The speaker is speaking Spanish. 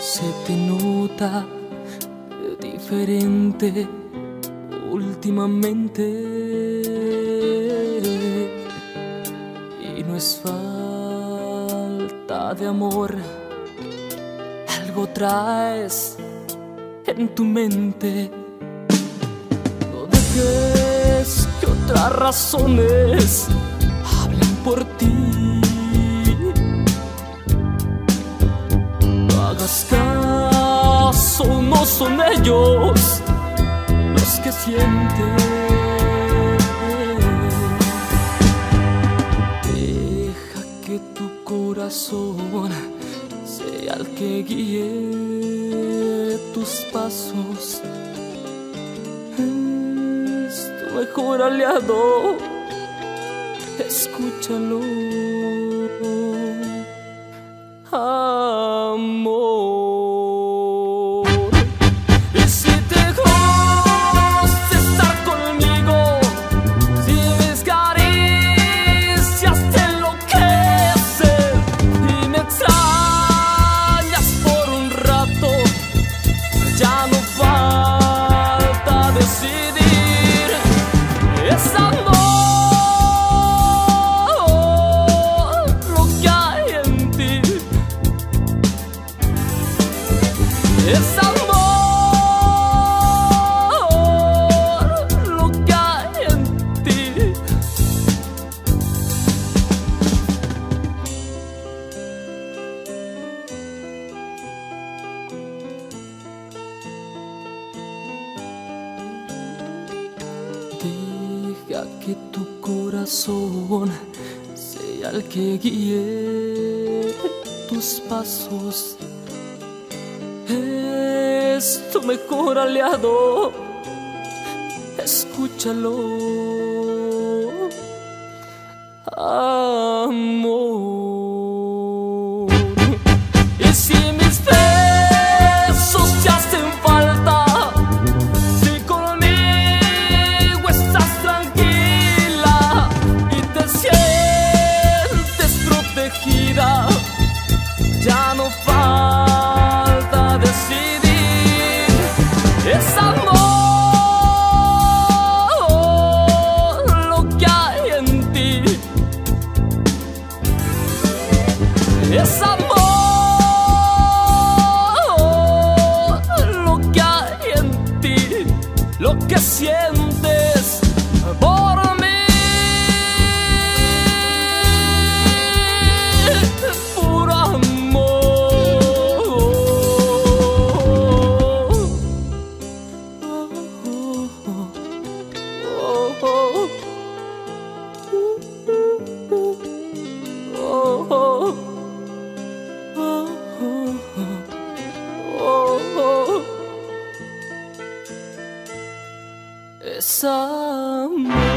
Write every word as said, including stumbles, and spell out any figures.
Se te nota diferente últimamente y no es falta de amor, algo traes en tu mente. No dejes que otras razones hablen por ti. No hagas caso, no son ellos los que sienten. Deja que tu corazón sea el que guíe tus pasos. Es tu mejor aliado, escúchalo, amor. Y si te gusta estar conmigo, si mis caricias te enloquecen y me extrañas por un rato, ya no falta decidir. Es amor lo que hay en ti. Es amor lo que hay en ti. Deja que tu corazón sea el que guíe tus pasos. Es tu mejor aliado, escúchalo, amor. Y si mis besos te hacen falta, si conmigo estás tranquila y te sientes protegida, ya no falta decidir. Es amor lo que hay en ti. Es amor lo que hay en ti, lo que sientes por mí. Puro amor. Oh, oh. Es amor.